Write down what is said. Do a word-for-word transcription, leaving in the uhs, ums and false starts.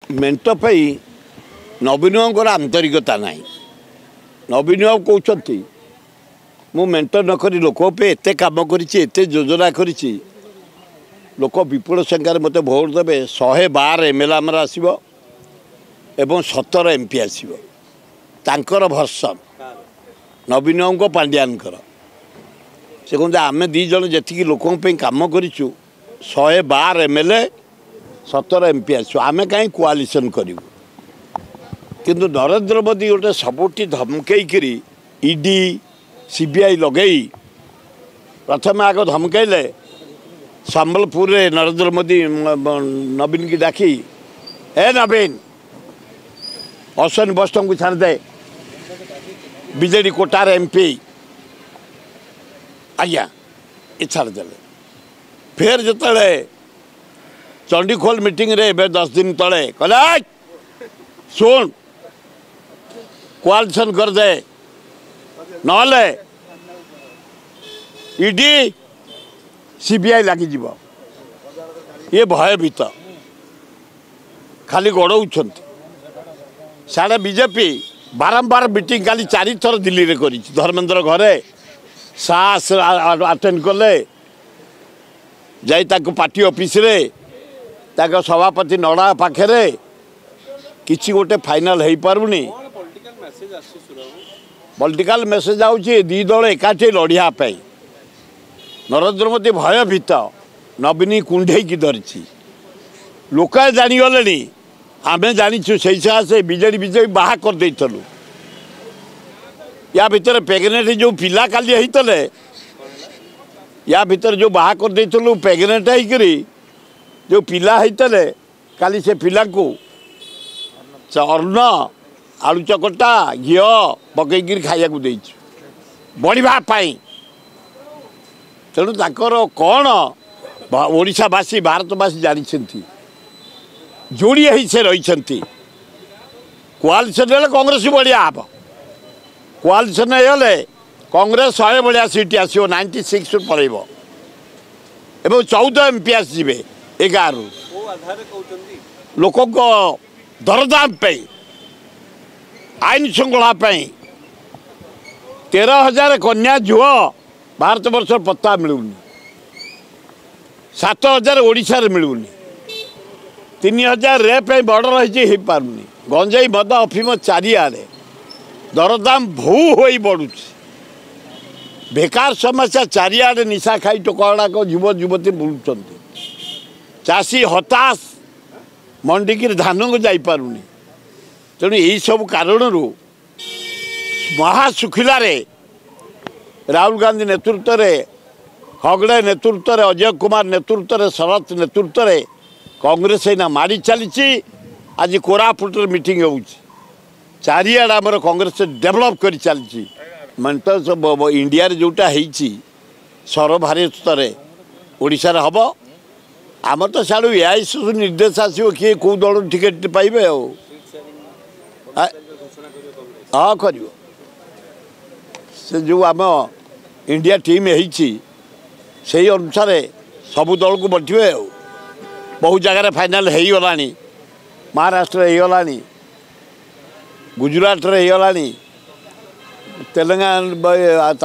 met नवीन आंतरिकता ना नवीन बाबू कहते मु मेट नक लोक एत कम करते योजना कर लोक विपुल संख्यार मत भोट देवे शहे बार एम एल आमर आसो एवं सतर एम पी आसो तांकर भर्सन नवीन बाबू पांड्यान से कहते आम दीज जी लोक कम करूँ शहे बार एम एल ए सतर एम पी आसो आम कहीं कोआलिशन करूँ किंतु नरेंद्र मोदी गोटे सबुठी धमकईकरी ईडी सीबीआई लगे प्रथम आग धमकैले संबलपुर रे नरेंद्र मोदी नवीन की डाकी ए नवीन अश्विनी बस्तम को छाड़ दे बीजेडी कोटार एमपी आज्ञा ये छाड़दे फिर जो चंडीखोल मीटिंग रे दस दिन तले कहले सुन कोआलिशन कर दे नले ईडी सीबीआई लगी जीव ये भयभीत खाली गड़ौ साढ़े बीजेपी बारंबार मीटिंग खाली चार थर दिल्ली रे करी धर्मेंद्र घरे सास अटेंड कले जाई ताको पार्टी ऑफिस रे ताको सभापति नड़ा पाखे किसी गोटे फाइनाल हो पारुनी पॉलिटिकल मेसेज आउची दी दल एकाठी लड़ियापाई नरेंद्र मोदी भयभीत नवीन कुंडे की धरी लोक जागले आम जाचु से से बीजेडी बीजेपी बाहा करदेलु या भितर प्रेगनेंट जो पिला काली होते या भितर जो बाहा करदेलु प्रेगनेंट होकरी जो पिला होते काली से पिला को अन्न आलू चकटा घी पकईकि खाया बढ़ापाई तेणु ताकर कौन ओडिशावासी भारतवासी जानी जोड़ी ही से रही कोआलिशन हेले कांग्रेस बढ़िया हम कोआलिशन हेले कांग्रेस शहे भाया सीट आसो नाइंटी सिक्स पलैब एवं चौदह एम पी आसवे एगार लोक दरदाम पे आईन श्रृंखला तेरह हजार कन्या झुआ भारत वर्ष पत्ता मिलूनी सात हजार ओडिशा मिलूनी तीन हजार रेप बॉर्डर हो पारुनी गंजाई मद अफिम चारिआडे दरदाम भू हो बढ़ुची बेकार समस्या चारिआडे निशा खाई टोकड़ाक युव युवती बुलुंट चाषी हताश मंडी की धान को जापारुनी तेणु यही सब कारण महाशुखिलारे राहुल गांधी नेतृत्व में हगड़े नेतृत्व में अजय कुमार नेतृत्व में शरत नेतृत्व में कांग्रेस एना माड़ी चली आज कोरापुट मीटिंग हो चारिआड आमर कांग्रेस डेभलप कर चली मन तो इंडिया जोटा होती सर्वभारत ओडिशा हम आम तो साड़ू एआईसी निर्देश आसो किए कौ दल टिकेट पाइबे हाँ कर से जो आम इंडिया टीम से अनुसार सबू दल को बढ़े बहुत जगह फाइनाल हो गला महाराष्ट्र हो गला गुजरात हो गला तेलंगाना